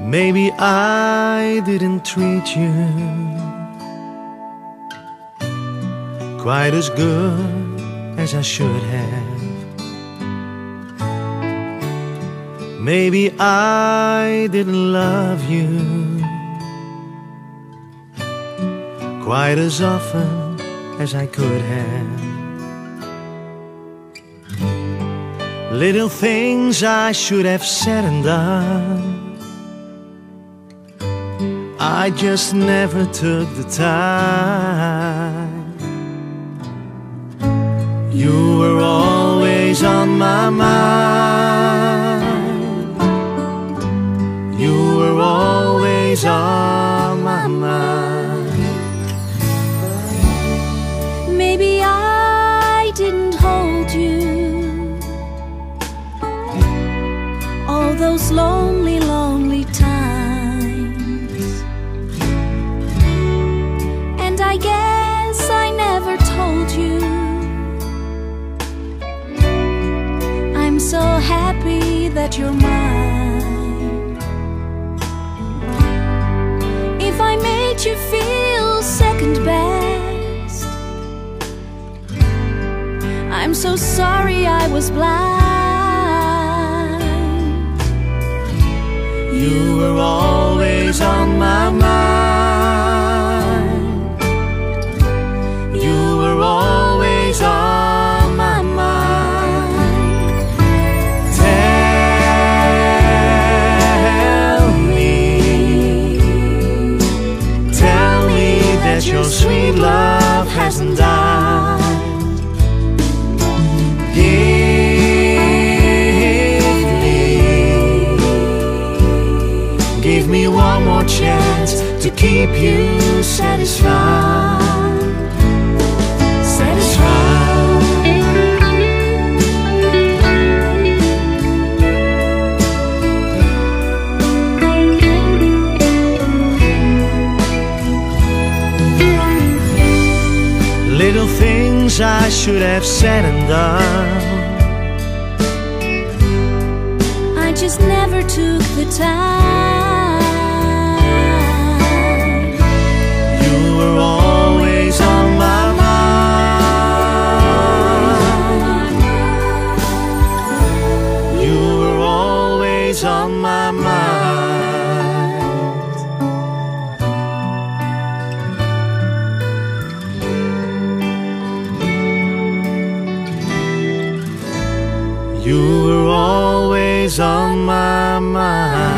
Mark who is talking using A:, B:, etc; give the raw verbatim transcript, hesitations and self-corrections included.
A: Maybe I didn't treat you quite as good as I should have. Maybe I didn't love you quite as often as I could have. Little things I should have said and done, I just never took the time. You were always on my mind. You were always on my mind.
B: Maybe I didn't hold you all those lonely, lonely times, and I guess I never told you I'm so happy that you're mine. If I made you feel second best, I'm so sorry I was blind.
A: You were always on my mind. You were always on my mind. Tell me, tell me that your sweet love hasn't died. Give me one more chance to keep you satisfied. Satisfied. Little things I should have said and done,
B: I just never took the time.
A: You were always on my mind. You were always on my mind. You were always on my mind.